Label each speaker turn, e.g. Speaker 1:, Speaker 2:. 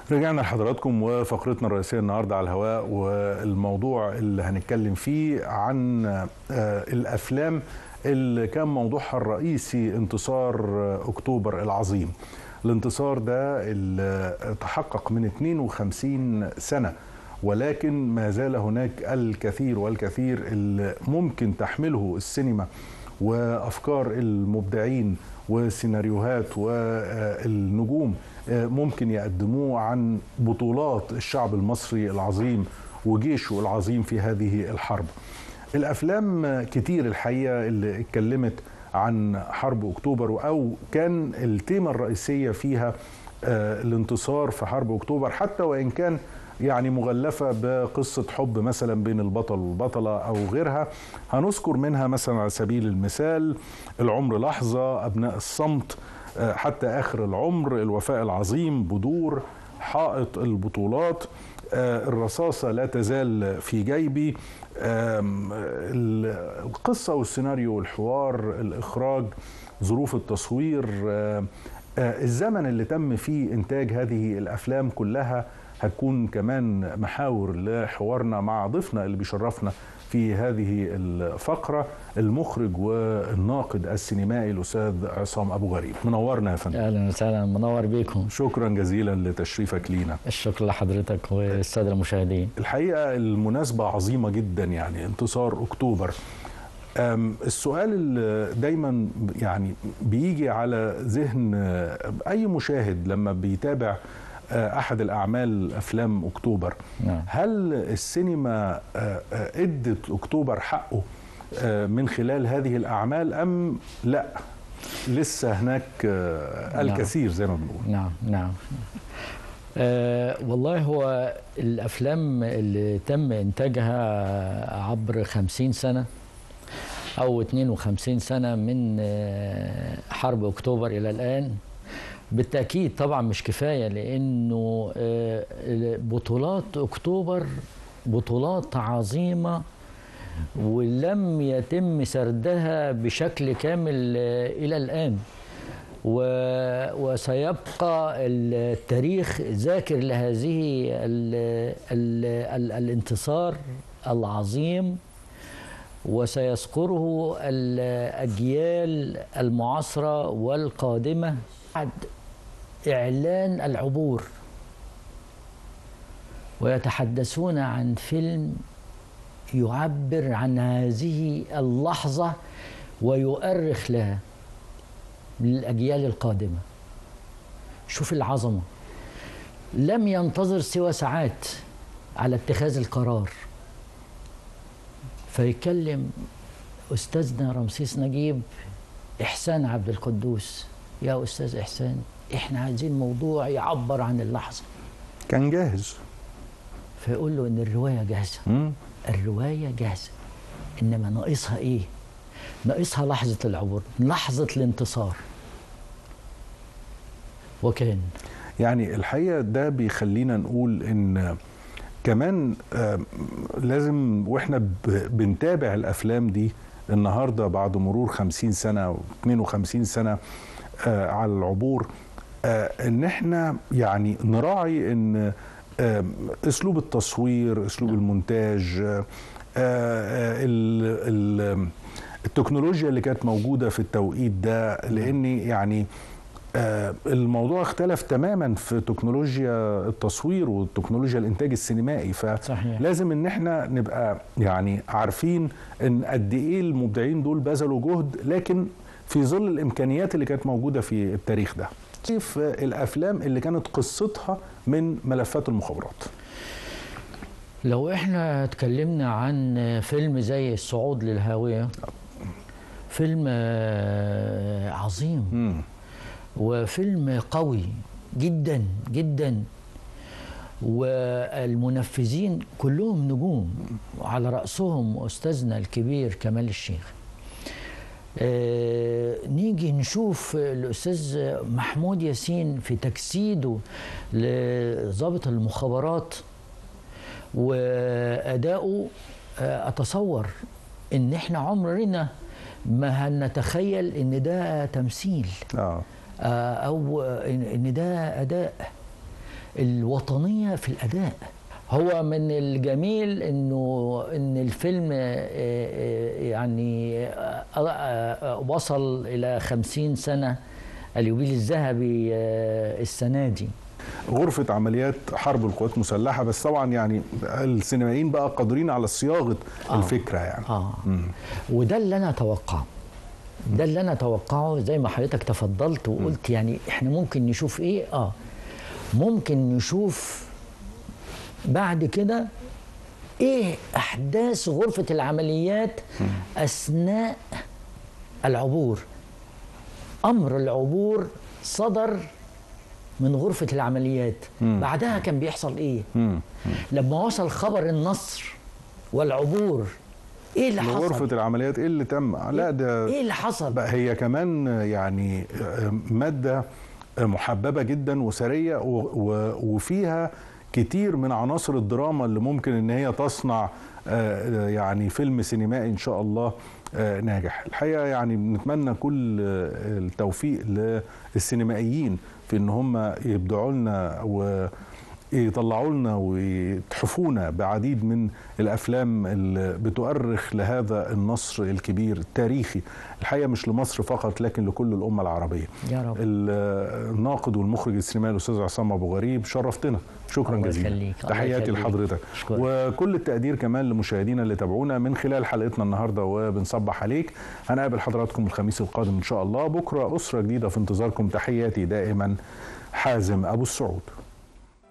Speaker 1: رجعنا لحضراتكم وفقرتنا الرئيسية النهاردة على الهواء، والموضوع اللي هنتكلم فيه عن الأفلام اللي كان موضوعها الرئيسي انتصار أكتوبر العظيم. الانتصار ده اللي تحقق من 52 سنة، ولكن ما زال هناك الكثير والكثير اللي ممكن تحمله السينما وأفكار المبدعين والسيناريوهات والنجوم ممكن يقدموه عن بطولات الشعب المصري العظيم وجيشه العظيم في هذه الحرب. الأفلام كتير الحقيقة اللي اتكلمت عن حرب أكتوبر، أو كان التيمة الرئيسية فيها الانتصار في حرب أكتوبر، حتى وإن كان يعني مغلفة بقصة حب مثلا بين البطل والبطلة أو غيرها. هنذكر منها مثلا على سبيل المثال العمر لحظة، أبناء الصمت، حتى آخر العمر، الوفاء العظيم، بدور، حائط البطولات، الرصاصة لا تزال في جيبي، القصة والسيناريو والحوار، الإخراج، ظروف التصوير، الزمن اللي تم فيه إنتاج هذه الأفلام كلها هتكون كمان محاور لحوارنا مع ضيفنا اللي بيشرفنا في هذه الفقرة، المخرج والناقد السينمائي الأستاذ عصام أبو غريب. منورنا يا فندم.
Speaker 2: أهلا وسهلا، منور بيكم.
Speaker 1: شكرا جزيلا لتشريفك لينا.
Speaker 2: الشكر لحضرتك والسادة المشاهدين.
Speaker 1: الحقيقة المناسبة عظيمة جدا، يعني انتصار أكتوبر. السؤال اللي دايما يعني بيجي على ذهن أي مشاهد لما بيتابع أحد الأعمال أفلام أكتوبر، هل السينما ادت أكتوبر حقه من خلال هذه الأعمال أم لا لسه هناك الكثير زي ما بنقول؟
Speaker 2: نعم. والله هو الأفلام اللي تم إنتاجها عبر 50 سنة أو 52 سنة من حرب أكتوبر إلى الآن بالتأكيد طبعا مش كفاية، لأنه بطولات أكتوبر بطولات عظيمة ولم يتم سردها بشكل كامل إلى الآن، وسيبقى التاريخ ذاكر لهذه الانتصار العظيم، وسيذكره الأجيال المعاصرة والقادمة بعد إعلان العبور، ويتحدثون عن فيلم يعبر عن هذه اللحظة ويؤرخ لها للأجيال القادمة. شوف العظمة، لم ينتظر سوى ساعات على اتخاذ القرار، فيكلم أستاذنا رمسيس نجيب إحسان عبد القدوس: يا أستاذ إحسان، إحنا عايزين موضوع يعبر عن اللحظة.
Speaker 1: كان جاهز.
Speaker 2: فيقول له إن الرواية جاهزة. الرواية جاهزة، إنما ناقصها إيه؟ ناقصها لحظة العبور، لحظة الانتصار. وكان
Speaker 1: يعني الحقيقة ده بيخلينا نقول إن كمان لازم وإحنا بنتابع الأفلام دي النهاردة بعد مرور 50 سنة و 52 سنة على العبور، إن إحنا يعني نراعي إن أسلوب التصوير، أسلوب المونتاج، التكنولوجيا اللي كانت موجودة في التوقيت ده، لأن يعني الموضوع اختلف تماما في تكنولوجيا التصوير وتكنولوجيا الانتاج السينمائي، فلازم ان احنا نبقى يعني عارفين ان قد ايه المبدعين دول بذلوا جهد، لكن في ظل الامكانيات اللي كانت موجوده في التاريخ ده. في الافلام اللي كانت قصتها من ملفات المخابرات،
Speaker 2: لو احنا اتكلمنا عن فيلم زي الصعود للهاوية، فيلم عظيم وفيلم قوي جدا جدا، والمنفذين كلهم نجوم، على رأسهم أستاذنا الكبير كمال الشيخ. نيجي نشوف الأستاذ محمود ياسين في تجسيده لضابط المخابرات وأداؤه، أتصور إن إحنا عمرنا ما هنتخيل إن ده تمثيل أو إن ده أداء. الوطنية في الأداء. هو من الجميل ان الفيلم يعني وصل الى 50 سنة اليوبيل الذهبي السنة دي.
Speaker 1: غرفة عمليات حرب القوات المسلحة، بس طبعا يعني السينمائيين بقى قادرين على صياغة الفكرة يعني.
Speaker 2: وده اللي انا اتوقعه، ده اللي انا اتوقعه زي ما حضرتك تفضلت وقلت. يعني احنا ممكن نشوف ايه؟ ممكن نشوف بعد كده ايه احداث غرفة العمليات اثناء العبور. امر العبور صدر من غرفة العمليات. بعدها كان بيحصل ايه؟ لما وصل خبر النصر والعبور، ايه اللي حصل؟
Speaker 1: غرفة العمليات ايه اللي تم؟ لا ده
Speaker 2: ايه اللي حصل؟
Speaker 1: بقى هي كمان يعني مادة محببة جدا وسرية وفيها كتير من عناصر الدراما اللي ممكن ان هي تصنع يعني فيلم سينمائي ان شاء الله ناجح. الحقيقة يعني بنتمنى كل التوفيق للسينمائيين في ان هم يبدعوا لنا ويطلعوا لنا ويتحفونا بعديد من الافلام اللي بتؤرخ لهذا النصر الكبير التاريخي، الحقيقه مش لمصر فقط لكن لكل الامه العربيه.
Speaker 2: يا رب.
Speaker 1: الناقد والمخرج السينمائي الاستاذ عصام ابو غريب، شرفتنا، شكرا جزيلا. تحياتي لحضرتك وكل التقدير كمان لمشاهدينا اللي تابعونا من خلال حلقتنا النهارده، وبنصبح عليك. هنقابل حضراتكم الخميس القادم ان شاء الله. بكره اسره جديده في انتظاركم. تحياتي دائما، حازم ابو السعود.